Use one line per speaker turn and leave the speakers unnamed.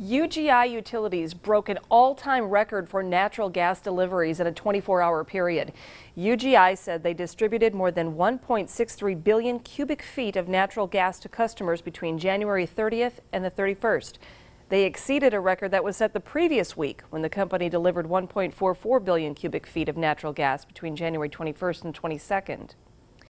UGI Utilities broke an all-time record for natural gas deliveries in a 24-hour period. UGI said they distributed more than 1.63 billion cubic feet of natural gas to customers between January 30th and the 31st. They exceeded a record that was set the previous week when the company delivered 1.44 billion cubic feet of natural gas between January 21st and 22nd.